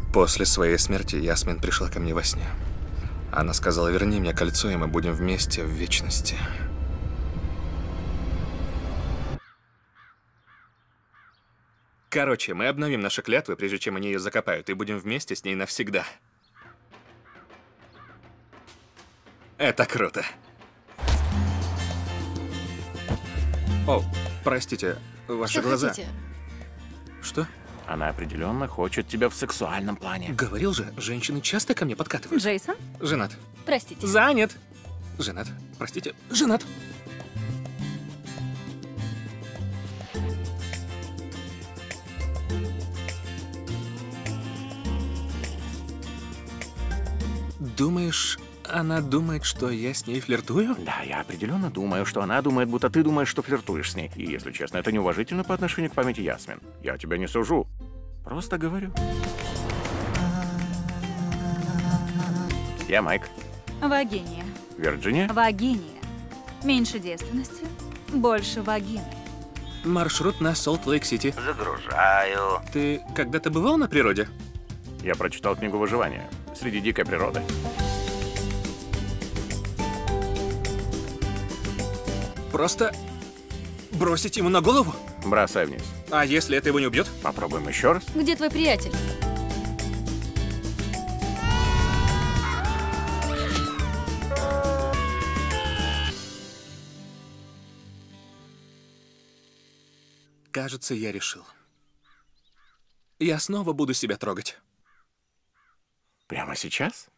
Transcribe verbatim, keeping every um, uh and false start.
После своей смерти Ясмин пришла ко мне во сне. Она сказала: верни мне кольцо, и мы будем вместе в вечности. Короче, мы обновим наши клятвы, прежде чем они ее закопают, и будем вместе с ней навсегда. Это круто. О, простите, ваши Что глаза. хотите? Что? Она определенно хочет тебя в сексуальном плане. Говорил же, женщины часто ко мне подкатывают. Джейсон? Женат. Простите. Занят. Женат. Простите. Женат. Думаешь, она думает, что я с ней флиртую? Да, я определенно думаю, что она думает, будто ты думаешь, что флиртуешь с ней. И, если честно, это неуважительно по отношению к памяти Ясмин. Я тебя не сужу. Просто говорю. Я Майк. Вагиния. Вирджиния? Вагиния. Меньше девственности, больше вагины. Маршрут на Солт-Лейк-Сити. Загружаю. Ты когда-то бывал на природе? Я прочитал книгу выживания среди дикой природы. Просто бросить ему на голову? Бросай вниз. А если это его не убьет? Попробуем еще раз. Где твой приятель? Кажется, я решил. Я снова буду себя трогать. Прямо сейчас?